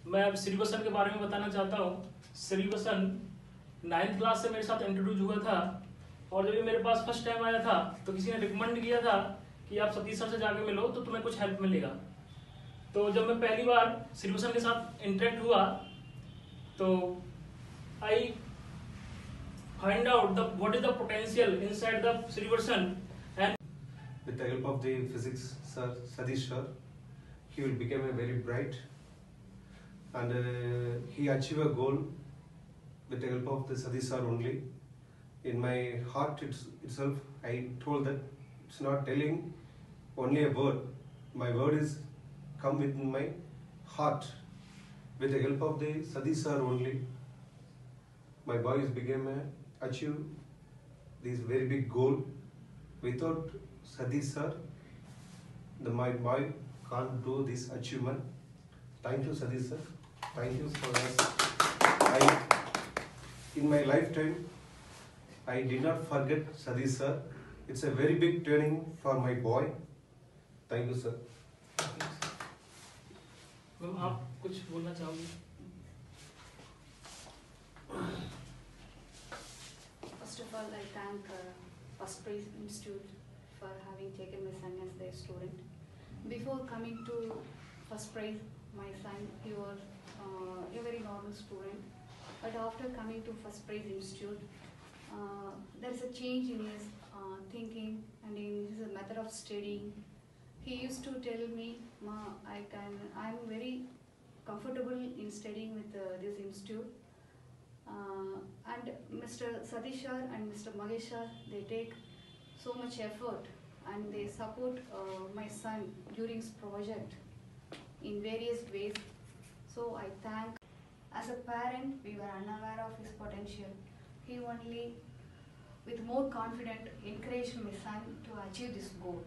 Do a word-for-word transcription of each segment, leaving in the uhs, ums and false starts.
मैं अब श्रीवसन के बारे में बताना चाहता हूँ। श्रीवसन नाइन्थ क्लास से मेरे साथ इंट्रोड्यूस हुआ था और जब ये मेरे पास फर्स्ट टाइम आया था तो किसी ने रिकमेंड किया था कि आप सतीश सर से जाके मिलो तो तुम्हें कुछ हेल्प मिलेगा। तो जब मैं पहली बार श्रीवसन के साथ इंटरेक्ट हुआ तो I find out the what is the potential inside the श्रीवसन and with the help of the physics sir Satish sir, he will become a very bright and uh, he achieve a goal with the help of the Satish sir only. In my heart it's, itself, I told that it's not telling only a word. My word is come within my heart. With the help of the Satish sir only, my boys became a achieve this very big goal. Without Satish sir, the my boy can't do this achievement. Thank you, Satish sir. Thank you for us. I, in my lifetime, I did not forget Satish sir. It's a very big turning for my boy. Thank you, sir. Ma'am आप कुछ बोलना चाहोगे? First of all, I thank uh, First Prize Institute for having taken my son as their student. Before coming to First Prize, my son, he was uh, a very normal student. But after coming to First Prize Institute, uh, there is a change in his uh, thinking and in his method of studying. He used to tell me, Ma, I can, I am very comfortable in studying with uh, this institute. Uh, and Mister Satish sir and Mister Mahesh sir, they take so much effort and they support uh, my son during his project in various ways. So I thank. As a parent, we were unaware of his potential. He only, with more confidence, encouraged my son to achieve this goal.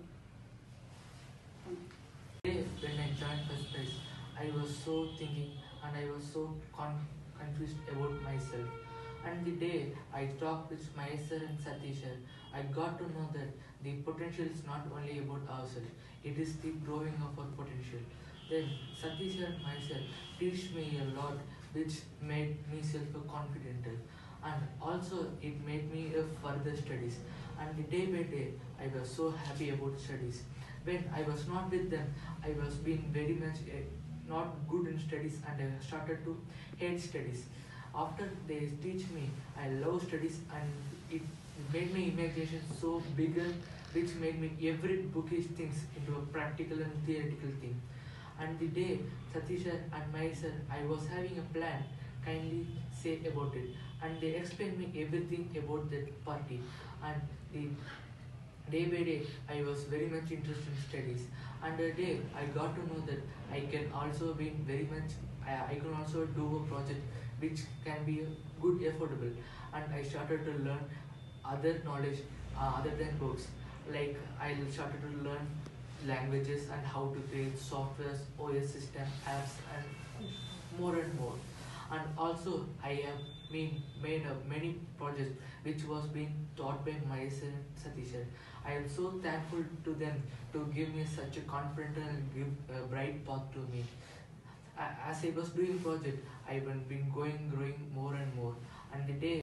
When I joined First Prize, I was so thinking and I was so con confused about myself. And the day I talked with my sir and Satish sir, I got to know that the potential is not only about ourselves, it is the growing of our potential. Then Satish sir and myself teach me a lot which made me self-confident and also it made me a further studies. And the day by day I was so happy about studies. When I was not with them, I was being very much uh, not good in studies and I started to hate studies. After they teach me, I love studies and it made my imagination so bigger, which made me every bookish things into a practical and theoretical thing. And the day Satish sir and my sir, I was having a plan, kindly say about it. And they explained me everything about that party. And the day by day, I was very much interested in studies. And the day I got to know that I can also be very much, I, I can also do a project which can be good, affordable. And I started to learn other knowledge uh, other than books. Like I started to learn languages and how to create softwares, O S system, apps, and more and more. And also I have been made up many projects which was being taught by my sir and Satish sir. I am so thankful to them to give me such a confident and give a bright path to me. As I was doing project, I have been going growing more and more. And the day